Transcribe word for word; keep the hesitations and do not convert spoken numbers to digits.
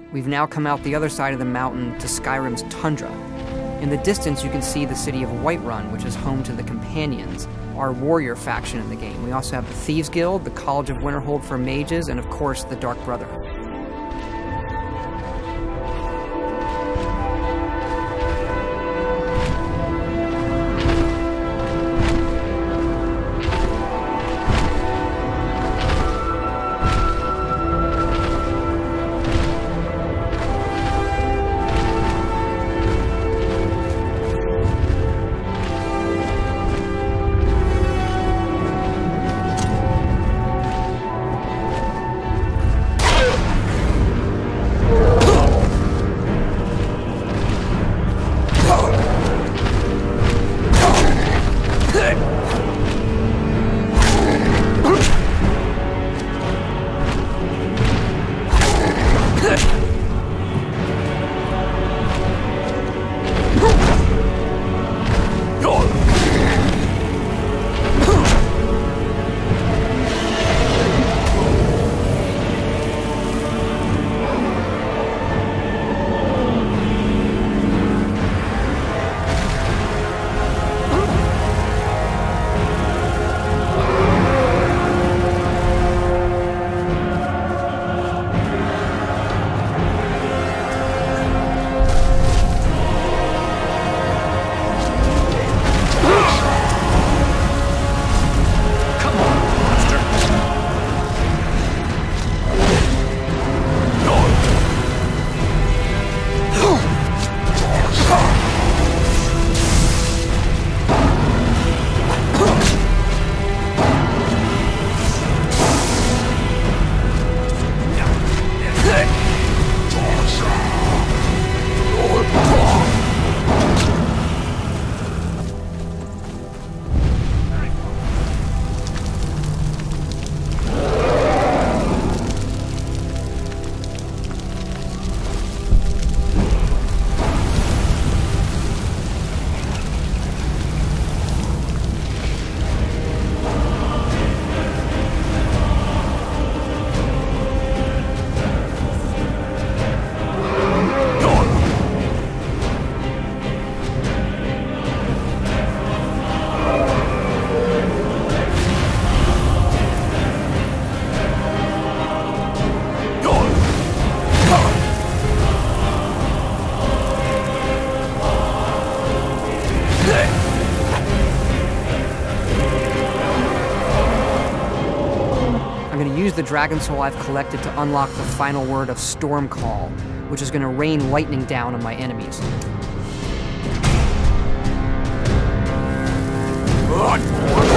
We've now come out the other side of the mountain to Skyrim's tundra. In the distance, you can see the city of Whiterun, which is home to the Companions, our warrior faction in the game. We also have the Thieves Guild, the College of Winterhold for mages, and of course, the Dark Brotherhood. The Dragon Soul I've collected to unlock the final word of Stormcall, which is going to rain lightning down on my enemies. What?